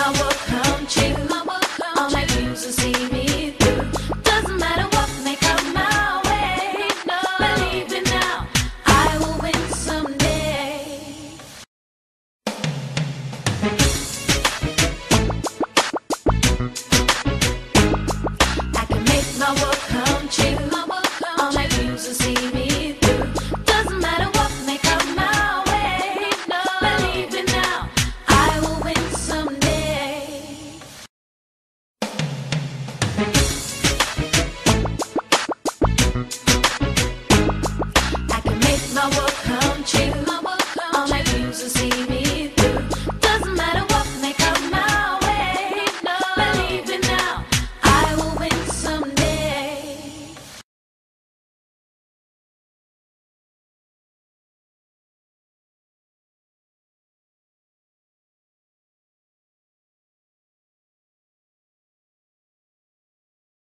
my world come true. All my dreams will see me through. Doesn't matter what may come my way. Believe me now, I will win someday. I can make my world come true. All my dreams will see me through. Doesn't matter what may come my way. Believe me now, I will win someday. I can make my world come true.